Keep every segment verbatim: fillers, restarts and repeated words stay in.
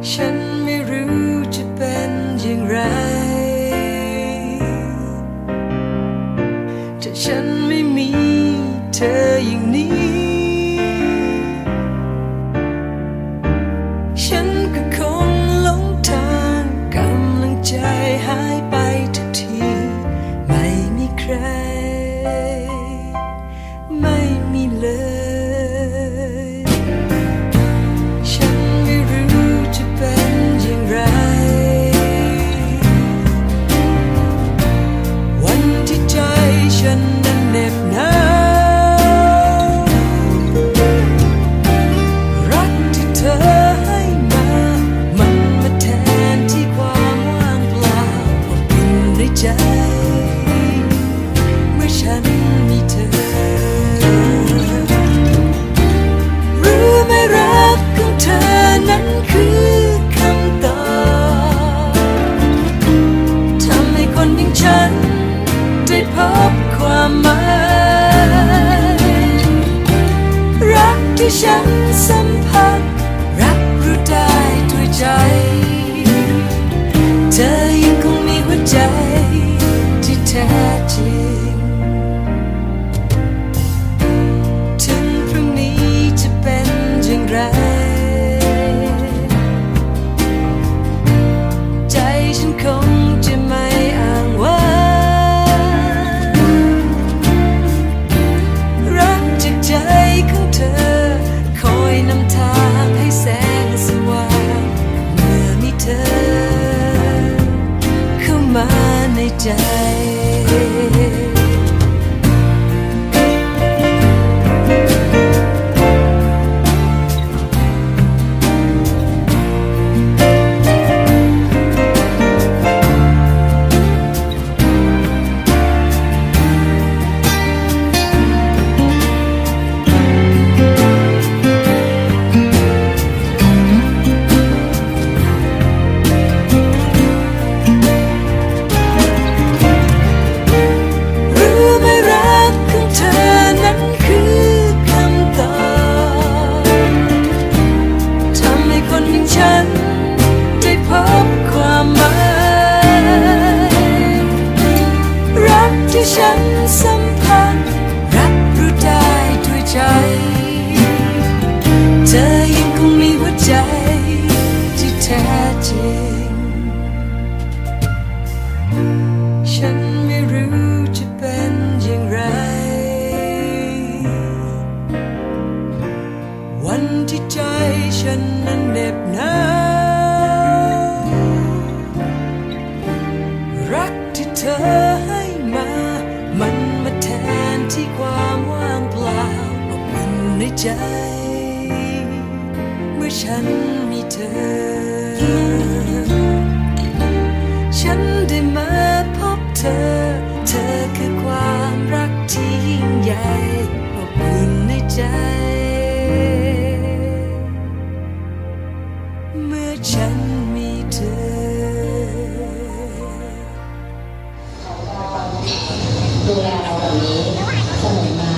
ฉันไม่รู้จะเป็นอย่างไรถ้าฉันไม่มีเธออย่างนี้ฉันก็คงหลงทางกำลังใจหายไปทุกทีไม่มีใครไม่มีเลยฉันไม่รู้จะเป็นอย่างไรวันที่ใจฉันนั้นเหน็บหนาวรักที่เธอให้มามันมาแทนที่ความว่างเปล่าอบอุ่นในใจเมื่อฉันมีเธอรู้ไหมรักของเธอนั้นคือคำตอบทำให้คนอย่างฉันได้พบความหมายรักที่ฉันสัมผัสรับรู้ได้ด้วยใจเธอยังคงมีหัวใจที่แท้จริงถึงพรุ่งนี้จะเป็นอย่างไรใจฉันคงจะไม่อ้างว้างรักจากใจของเธอคอยนำทางให้แสงสว่างเมื่อมีเธอเข้ามาในใจที่ฉันสัมผัสรับรู้ได้ด้วยใจเธอยังคงมีหัวใจที่แท้จริงฉันไม่รู้จะเป็นอย่างไรวันที่ใจฉันนั้นเหน็บหนาวรักที่เธอให้มามันมาแทนที่ความว่างเปล่าอบอุ่นในใจเมื่อฉันมีเธอฉันได้มาพบเธอเธอคือความรักที่ยิ่งใหญ่อบอุ่นในใจเมื่อฉันมีเธอดูแลเราแบบนี้เสมอมา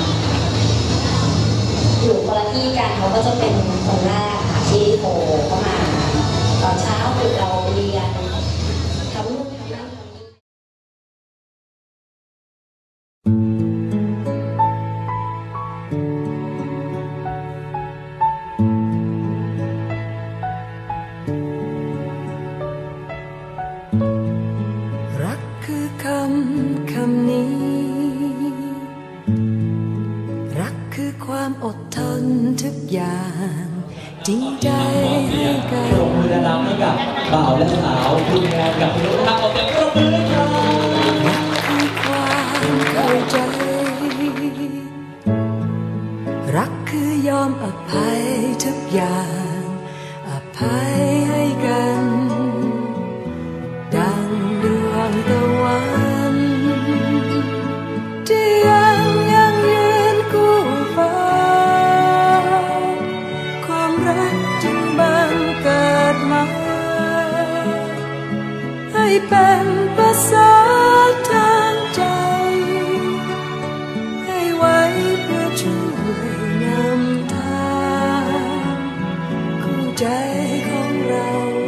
อยู่คนละที่กันเขาก็จะเป็นคนแรกค่ะที่โทรเข้ามาตอนเช้าปลุกเราเรียนทำนู่นทำนั่นทำนี่รักคือคำคำนี้รักคือความอดทนทุกอย่างจริงใจให้กันปรบมือดังๆให้กับบ่าวและสาวคุณแอนกับคุณนุ๊กนะครับขอเสียงปรบมือด้วยครับรักคือความเข้าใจรักคือยอมอภัยทุกอย่างอภัยให้กันดังดวงตะวันที่ยังยังยืนคู่ฟ้าความรักจึงบังเกิดมาให้เป็นภาษาทางใจให้ไว้เพื่อช่วยนำทางคู่ใจของเรา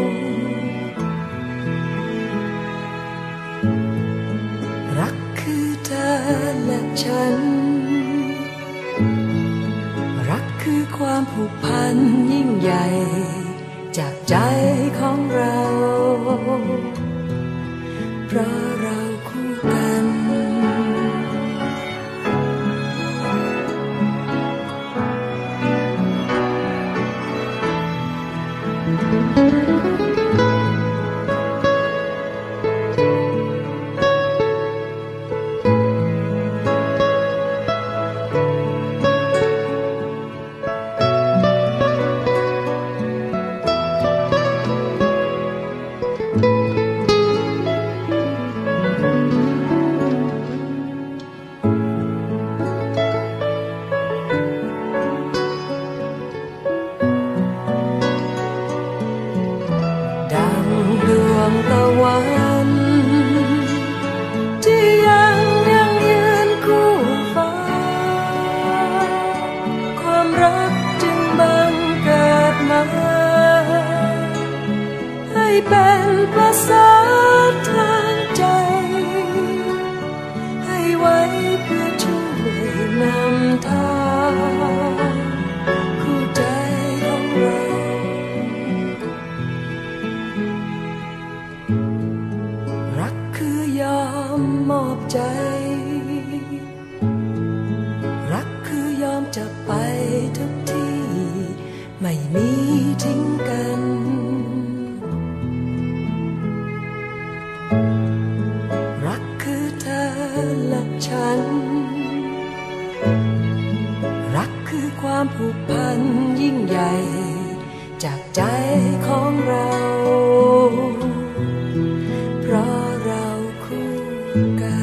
จากใจของเราเพราะเราคู่กันตะวันที่ยังยังยืนคู่ฟ้าความรักจึงบังเกิดมาให้เป็นภาษาทางใจให้ไว้เพื่อช่วยนำทางคู่ใจของเรายอมมอบใจรักคือยอมจะไปทุกที่ไม่มีทิ้งกันรักคือเธอและฉันรักคือความผูกพันยิ่งใหญ่จากใจของเราเพราะเราคู่กัน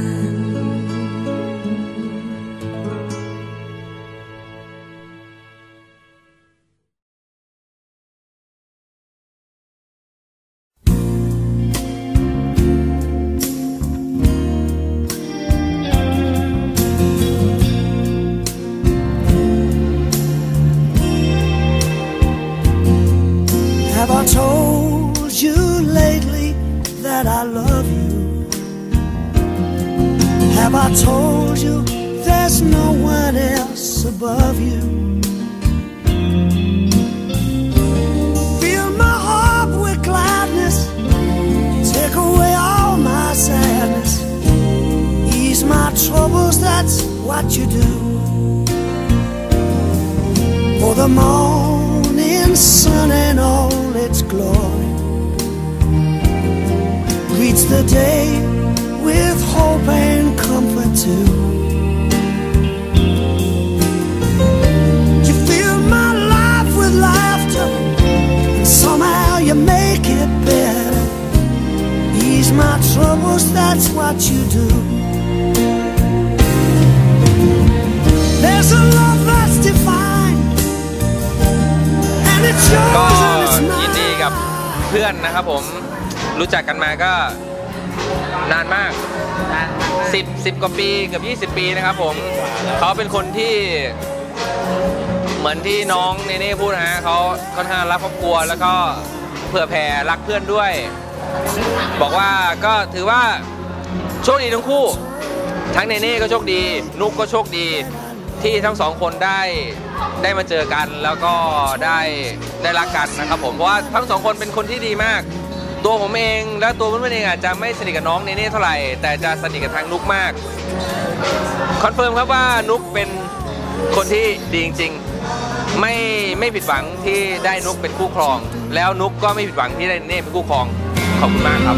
Have I told you there's no one else above you? Fill my heart with gladness, take away all my sadness, ease my troubles, that's what you do. For the morning sun and all its glory greets the day with hope and comfort too. You fill my life with laughter, and somehow you make it better. Ease my troubles, that's what you do. There's a love that's divine, and it's yours and it's mine. ยินดีกับเพื่อนนะครับผมรู้จักกันมาก็นานมากสิบ สิบกว่าปีเกือบยี่สิบปีนะครับผมเขาเป็นคนที่เหมือนที่น้องเนเน่พูดนะฮะเขาค่อนข้างรักครอบครัวแล้วก็เผื่อแผ่รักเพื่อนด้วยบอกว่าก็ถือว่าโชคดีทั้งคู่ทั้งเนเน่ก็โชคดีนุ๊กก็โชคดีที่ทั้งสองคนได้ได้มาเจอกันแล้วก็ได้ได้รักกันนะครับผมเพราะว่าทั้งสองคนเป็นคนที่ดีมากตัวผมเองและตัวเพื่อนๆเองอาจจะไม่สนิทกับน้องเนเน่เท่าไหร่แต่จะสนิทกับทางนุ๊กมากคอนเฟิร์มครับว่านุ๊กเป็นคนที่ดีจริงๆไม่ไม่ผิดหวังที่ได้นุ๊กเป็นคู่ครองแล้วนุ๊กก็ไม่ผิดหวังที่ได้เนเน่เป็นคู่ครองขอบคุณมากครับ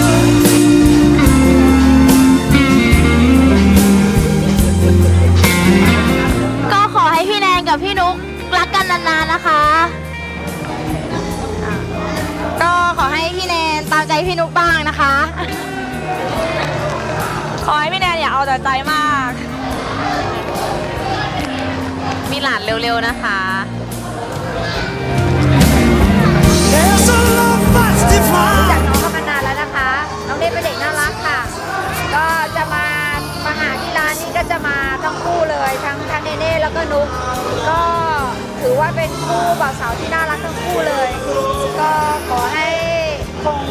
ก็ขอให้พี่แนนกับพี่นุ๊กรักกันนานๆนะคะก็ขอให้พี่แนนตามใจพี่นุ๊กบ้างนะคะขอให้พี่แนนอย่าเอาแต่ใจมากมีหลานเร็วๆนะคะจากน้องกันมานานแล้วนะคะน้องเนเน่เป็นเด็กน่ารักค่ะก็จะมามาหาที่ร้านนี้ก็จะมาทั้งคู่เลยทั้งทั้งเนเน่แล้วก็นุ๊กก็ถือว่าเป็นคู่บ่าวสาวที่น่ารักทั้งคู่เลยก็ขอให้คง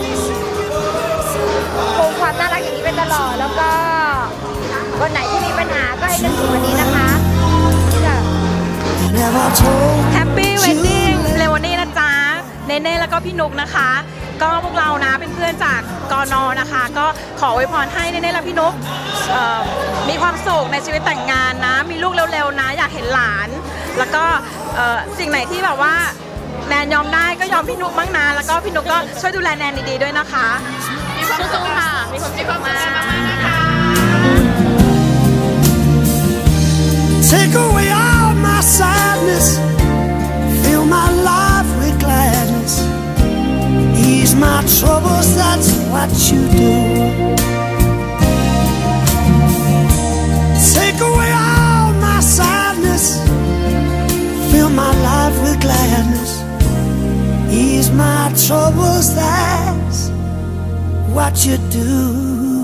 คงความน่ารักอย่างนี้ไปตลอดแล้วก็วันไหนที่มีปัญหาก็ให้นึกถึงวันนี้นะคะแฮปปี้เวดดิ้งเร็ววันนี้นะจ๊ะเนเน่แล้วก็พี่นุกนะคะก็พวกเรานะเป็นเพื่อนจากกน.นะคะก็ขออวยพรให้เนเน่และพี่นุกมีความสุขในชีวิตแต่งงานนะมีลูกเร็วๆนะอยากเห็นหลานแล้วก็สิ่งไหนที่แบบว่าแนนยอมได้ก็ยอมพี่นุกบ้างนะแล้วก็พี่นุกก็ช่วยดูแลแนนดีๆด้วยนะคะมีความสุขค่ะมีความสุขมากๆนะคะ Take away all my sadness, fill my life with gladness, ease my troubles, that's what you do. Take away all my sadness, fill my life with gladness, ease my troubles, that's what you do.